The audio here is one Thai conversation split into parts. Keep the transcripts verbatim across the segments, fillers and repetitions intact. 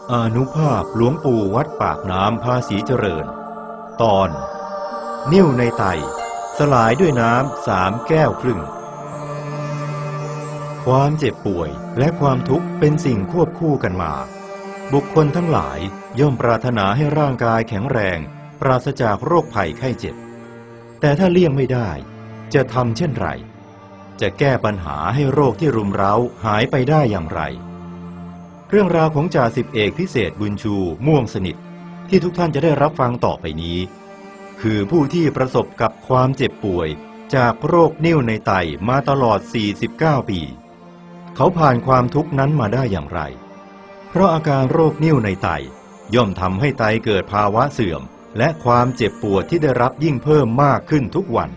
อานุภาพหลวงปู่วัดปากน้ำภาษีเจริญตอนนิ่วในไตสลายด้วยน้ำสามแก้วครึ่งความเจ็บป่วยและความทุกข์เป็นสิ่งควบคู่กันมาบุคคลทั้งหลายย่อมปรารถนาให้ร่างกายแข็งแรงปราศจากโรคภัยไข้เจ็บแต่ถ้าเลี่ยงไม่ได้จะทำเช่นไรจะแก้ปัญหาให้โรคที่รุมเร้าหายไปได้อย่างไรเรื่องราวของจ่าสิบเอกพิเศษบุญชูม่วงสนิทที่ทุกท่านจะได้รับฟังต่อไปนี้คือผู้ที่ประสบกับความเจ็บป่วยจากโรคนิ่วในไตมาตลอดสี่สิบเก้าปีเขาผ่านความทุกข์นั้นมาได้อย่างไรเพราะอาการโรคนิ่วในไตย่อมทำให้ไตเกิดภาวะเสื่อมและความเจ็บปวดที่ได้รับยิ่งเพิ่มมากขึ้นทุกวัน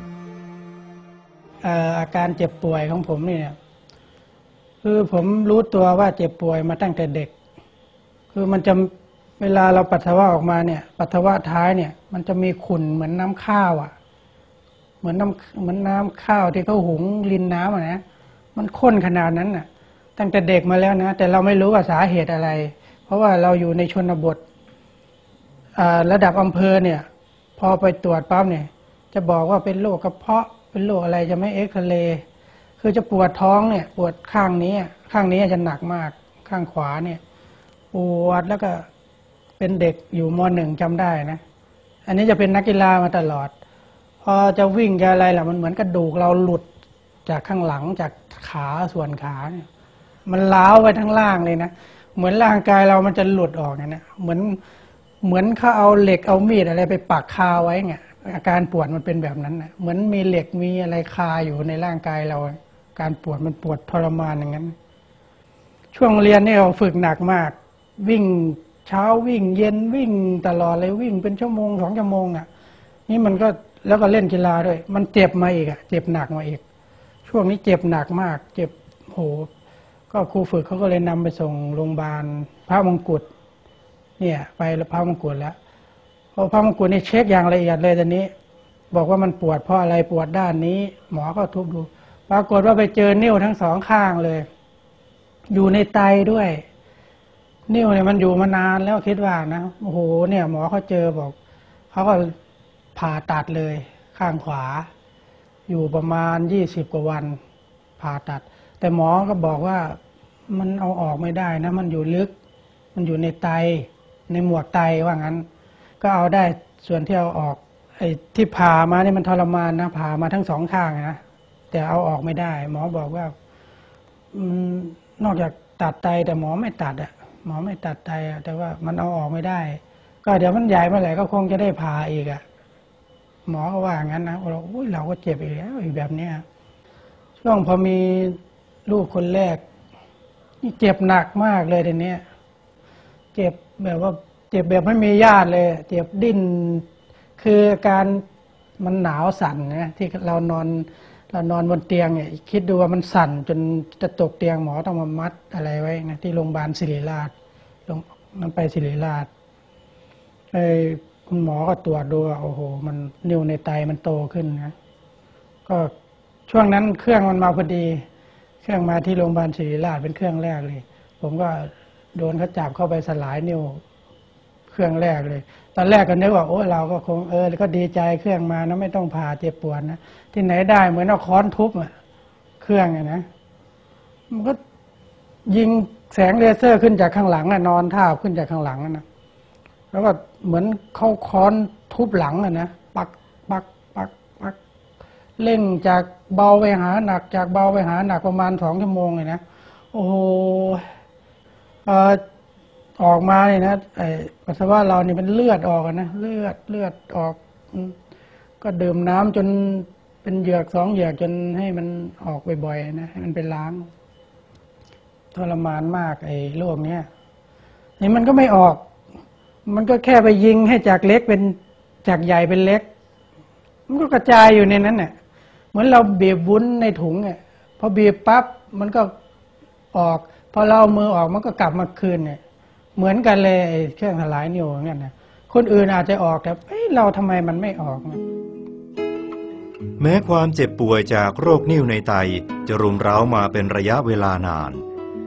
อาการเจ็บป่วยของผมเนี่ยคือผมรู้ตัวว่าเจ็บป่วยมาตั้งแต่เด็กคือมันจะเวลาเราปัสสาวะออกมาเนี่ยปัสสาวะท้ายเนี่ยมันจะมีขุ่นเหมือนน้ำข้าวอ่ะเหมือนน้ำเหมือนน้ำข้าวที่เขาหุงรินน้ำอ่ะนะมันข้นขนาดนั้นน่ะตั้งแต่เด็กมาแล้วนะแต่เราไม่รู้ว่าสาเหตุอะไรเพราะว่าเราอยู่ในชนบทระดับอำเภอเนี่ยพอไปตรวจปั๊บเนี่ยจะบอกว่าเป็นโรคกระเพาะเป็นโรคอะไรจะไม่เอ็กซเรย์คือจะปวดท้องเนี่ยปวดข้างนี้ข้างนี้จะหนักมากข้างขวาเนี่ยปวดแล้วก็เป็นเด็กอยู่ม.หนึ่งจำได้นะอันนี้จะเป็นนักกีฬามาตลอดพอจะวิ่งจะอะไรล่ะมันเหมือนกระดูกเราหลุดจากข้างหลังจากขาส่วนขาเนี่ยมันล้าวไปทั้งล่างเลยนะเหมือนร่างกายเรามันจะหลุดออกเนี่ยนะเหมือนเหมือนเขาเอาเหล็กเอามีดอะไรไปปักคาไว้เนี่ยอาการปวดมันเป็นแบบนั้นนะเหมือนมีเหล็กมีอะไรคาอยู่ในร่างกายเราการปวดมันปวดทรมานอย่างนั้นช่วงเรียนนี่เราฝึกหนักมากวิ่งเช้าวิ่งเย็นวิ่งตลอดเลยวิ่งเป็นชั่วโมงสองชั่วโมงอ่ะนี่มันก็แล้วก็เล่นกีฬาด้วยมันเจ็บมาอีกอ่ะเจ็บหนักมาอีกช่วงนี้เจ็บหนักมากเจ็บโหก็ครูฝึกเขาก็เลยนำไปส่งโรงพยาบาลพระมงกุฎเนี่ยไปพระมงกุฎแล้วพอพระมงกุฎนี่เช็คอย่างละเอียดเลยตอนนี้บอกว่ามันปวดเพราะอะไรปวดด้านนี้หมอก็ทุบดูปรากฏว่าไปเจอนิ้วทั้งสองข้างเลยอยู่ในไตด้วยนิ้วเนี่ยมันอยู่มานานแล้วคิดว่านะโอ้โหเนี่ยหมอเขาเจอบอกเขาก็ผ่าตัดเลยข้างขวาอยู่ประมาณยี่สิบกว่าวันผ่าตัดแต่หมอก็บอกว่ามันเอาออกไม่ได้นะมันอยู่ลึกมันอยู่ในไตในหมวกไตว่างั้นก็เอาได้ส่วนที่เอาออกไอ้ที่ผ่ามานี่มันทรมานนะผ่ามาทั้งสองข้างนะแต่เอาออกไม่ได้หมอบอกว่านอกจากตัดไตแต่หมอไม่ตัดอ่ะหมอไม่ตัดไตอ่ะแต่ว่ามันเอาออกไม่ได้ก็เดี๋ยวมันใหญ่เมื่อไหร่ก็คงจะได้ผ่าอีกอ่ะหมอก็ว่างั้นนะเราอุ้ยเราก็เจ็บอีกแล้วอีกแบบเนี้ยช่วงพอมีลูกคนแรกนี่เจ็บหนักมากเลยทีนี้เจ็บแบบว่าเจ็บแบบไม่มีญาติเลยเจ็บดิ้นคือการมันหนาวสั่นนะที่เรานอนเรานอนบนเตียงเนี่ยคิดดูว่ามันสั่นจนจะตกเตียงหมอต้องมามัดอะไรไว้นะที่โรงพยาบาลศิริราชลงมันไปศิริราชไอ้คุณหมอก็ตรวจดูว่าโอ้โหมันนิ้วในไตมันโตขึ้นนะก็ช่วงนั้นเครื่องมันมาพอดีเครื่องมาที่โรงพยาบาลศิริราชเป็นเครื่องแรกเลยผมก็โดนเขาจับเข้าไปสลายนิ้วเครื่องแรกเลยตอนแรกก็นึกว่าโอ้เราก็คงเออก็ดีใจเครื่องมานะไม่ต้องผ่าเจ็บปวดนะที่ไหนได้เหมือนเอาค้อนทุบอ่ะเครื่องอ่ะนะมันก็ยิงแสงเลเซอร์ขึ้นจากข้างหลังอ่ะนอนท่าขึ้นจากข้างหลังอ่ะนะแล้วก็เหมือนเข้าค้อนทุบหลังอ่ะนะปักปักปักปักเร่งจากเบาไปหาหนักจากเบาไปหาหนักประมาณสองชั่วโมงเลยนะโอ้โหเอ่อออกมาเนี่ยนะไอ้ปัสสาวะเราเนี่ยเป็นเลือดออกนะเลือดเลือดออกก็ดื่มน้ำจนเป็นเหยือกสองเหยือกจนให้มันออกบ่อยๆนะให้มันไปล้างทรมานมากไอ้โรคเนี้ยนี่มันก็ไม่ออกมันก็แค่ไปยิงให้จากเล็กเป็นจากใหญ่เป็นเล็กมันก็กระจายอยู่ในนั้นเนี่ยเหมือนเราบีบวุ้นในถุงเนี่ยพอบีบปั๊บมันก็ออกพอเราเอามือออกมันก็กลับมาคืนเนี่ยเหมือนกันเลยเครื่องสลายนิ้วเนี่ยนะคนอื่นอาจจะออกแต่เอ้ยเราทำไมมันไม่ออกนะแม้ความเจ็บป่วยจากโรคนิ่วในไตจะรุมเร้ามาเป็นระยะเวลานาน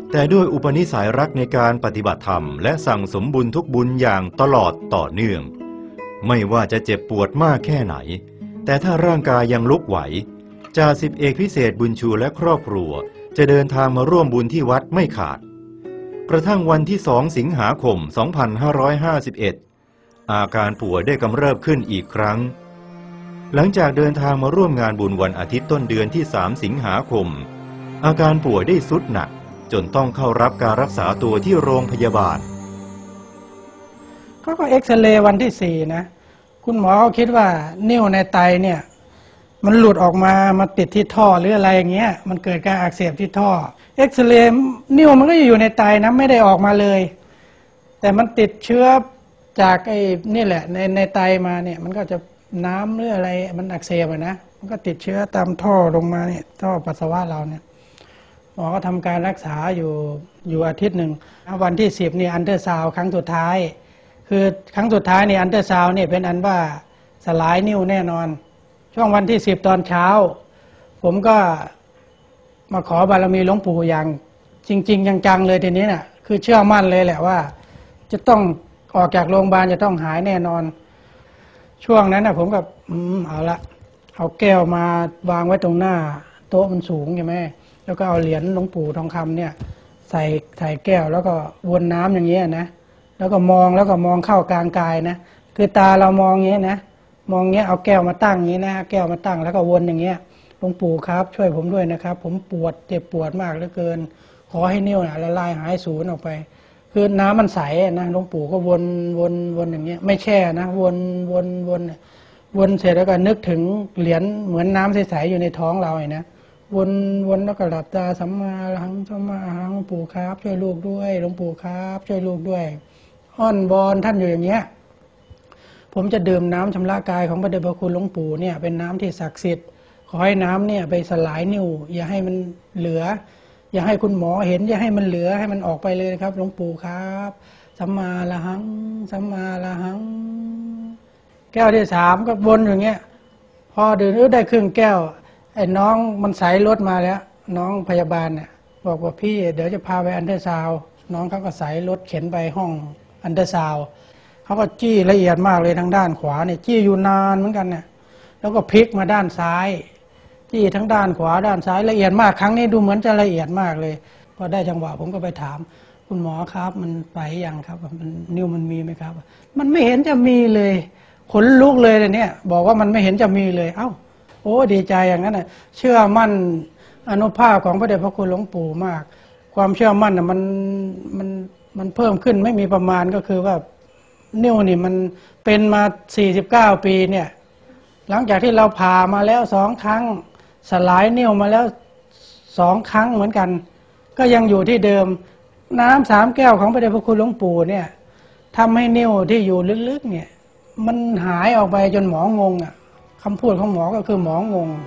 แต่ด้วยอุปนิสัยรักในการปฏิบัติธรรมและสั่งสมบุญทุกบุญอย่างตลอดต่อเนื่องไม่ว่าจะเจ็บปวดมากแค่ไหนแต่ถ้าร่างกายยังลุกไหวจ่าสิบเอกพิเศษบุญชูและครอบครัวจะเดินทางมาร่วมบุญที่วัดไม่ขาดกระทั่งวันที่สองสิงหาคมสองพันห้าร้อยห้าสิบเอ็ดอาการป่วยได้กำเริบขึ้นอีกครั้งหลังจากเดินทางมาร่วมงานบุญวันอาทิตย์ต้นเดือนที่สามสิงหาคมอาการป่วยได้ทรุดหนักจนต้องเข้ารับการรักษาตัวที่โรงพยาบาลเขาก็เอ็กซเรย์วันที่สี่นะคุณหมอเขาคิดว่านิ่วในไตเนี่ยมันหลุดออกมามาติดที่ท่อหรืออะไรอย่างเงี้ยมันเกิดการอักเสบที่ท่อเอ็กซเรย์นิ่วมันก็อยู่ในไตนะไม่ได้ออกมาเลยแต่มันติดเชื้อจากไอ้นี่แหละในในไตมาเนี่ยมันก็จะน้ำหรืออะไรมันอักเสบนะมันก็ติดเชื้อตามท่อลงมาเนี่ยท่อปัสสาวะเราเนี่ยหมอก็ทำการรักษาอยู่อยู่อาทิตย์หนึ่งวันที่สิบนี่อันเตอร์ซาวด์ครั้งสุดท้ายคือครั้งสุดท้ายนี่อันเตอร์ซาวด์เนี่ยเป็นอันว่าสลายนิ่วแน่นอนช่วงวันที่สิบตอนเช้าผมก็มาขอบารมีหลวงปู่อย่างจริงๆจังๆเลยทีนี้น่ะคือเชื่อมั่นเลยแหละว่าจะต้องออกจากโรงพยาบาลจะต้องหายแน่นอนช่วงนั้นน่ะผมกับอืมเอาละเอาแก้วมาวางไว้ตรงหน้าโต๊ะมันสูงใช่ไหมแล้วก็เอาเหรียญหลวงปู่ทองคำเนี่ยใส่ใส่แก้วแล้วก็วนน้ำอย่างเงี้ยนะแล้วก็มองแล้วก็มองเข้ากลางกายนะคือตาเรามองอย่างเงี้ยนะมองเงี้ยเอาแก้วมาตั้งอย่างนี้นะแก้วมาตั้งแล้วก็วนอย่างเงี้ยหลวงปู่ครับช่วยผมด้วยนะครับผมปวดเจ็บปวดมากเหลือเกินขอให้นิ้วน่ะละลายหายสูญออกไปคือน้ำมันใสนะหลวงปู่ก็วนวนวนอย่างเงี้ยไม่แช่นะวนวนวนวนเสร็จแล้วก็นึกถึงเหรียญเหมือนน้ำใสๆอยู่ในท้องเราไอ้นะวนวนแล้วก็หลับตาสัมมาอรหังสัมมาอรหังหลวงปู่ครับช่วยลูกด้วยหลวงปู่ครับช่วยลูกด้วยอ้อนวอนท่านอยู่อย่างเงี้ยผมจะดื่มน้ำชำระกายของพระเดชพระคุณหลวงปู่เนี่ยเป็นน้ำที่ศักดิ์สิทธิ์ขอให้น้ำเนี่ยไปสลายนิ่วอย่าให้มันเหลืออย่าให้คุณหมอเห็นอย่าให้มันเหลือให้มันออกไปเลยครับหลวงปู่ครับสัมมาอรหังสัมมาอรหังแก้วที่สามก็วนอย่างเงี้ยพอดื่มได้ครึ่งแก้วไอ้น้องมันใส่รถมาแล้วน้องพยาบาลเนี่ยบอกว่าพี่เดี๋ยวจะพาไปอันเดอร์ซาวน้องเขาก็ใส่รถเข็นไปห้องอันเดอร์ซาวเขาก็จี้ละเอียดมากเลยทางด้านขวาเนี่ยจี้อยู่นานเหมือนกันเนี่ยแล้วก็พลิกมาด้านซ้ายจี้ทั้งด้านขวาด้านซ้ายละเอียดมากครั้งนี้ดูเหมือนจะละเอียดมากเลยพอได้จังหวะผมก็ไปถามคุณหมอครับมันไปยังครับมันนิ้วมันมีไหมครับมันไม่เห็นจะมีเลยขนลุกเลยเนี่ยบอกว่ามันไม่เห็นจะมีเลยเอ้าโอ้ดีใจอย่างนั้นน่ะเชื่อมั่นอานุภาพของพระเดชพระคุณหลวงปู่มากความเชื่อมั่นน่ะมันมันมันเพิ่มขึ้นไม่มีประมาณก็คือว่านิ้วนี่มันเป็นมาสี่สิบเก้าปีเนี่ยหลังจากที่เราผ่ามาแล้วสองครั้งสลายนิ้วมาแล้วสองครั้งเหมือนกันก็ยังอยู่ที่เดิมน้ำสามแก้วของพระเดชพระคุณหลวงปู่เนี่ยทำให้นิ้วที่อยู่ลึกๆเนี่ยมันหายออกไปจนหมองงอ่ะคำพูดของหมอก็คือหมองง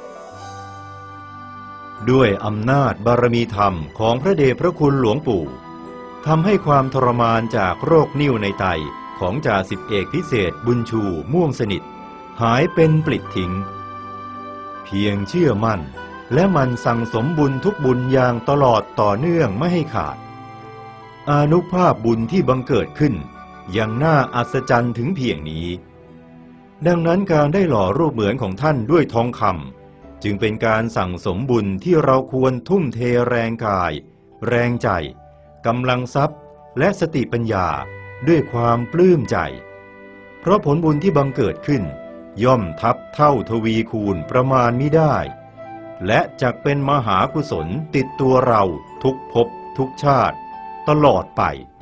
ด้วยอำนาจบารมีธรรมของพระเดชพระคุณหลวงปู่ทำให้ความทรมานจากโรคนิ่วในไตของจ่าสิบเอกพิเศษบุญชูม่วงสนิทหายเป็นปลิดทิ้งเพียงเชื่อมั่นและมันสั่งสมบุญทุกบุญอย่างตลอดต่อเนื่องไม่ให้ขาดอานุภาพบุญที่บังเกิดขึ้นยังน่าอัศจรรย์ถึงเพียงนี้ดังนั้นการได้หล่อรูปเหมือนของท่านด้วยทองคำจึงเป็นการสั่งสมบุญที่เราควรทุ่มเทแรงกายแรงใจกำลังทรัพย์และสติปัญญาด้วยความปลื้มใจเพราะผลบุญที่บังเกิดขึ้นย่อมทับเท่าทวีคูณประมาณมิได้และจักเป็นมหากุศลติดตัวเราทุกภพทุกชาติตลอดไป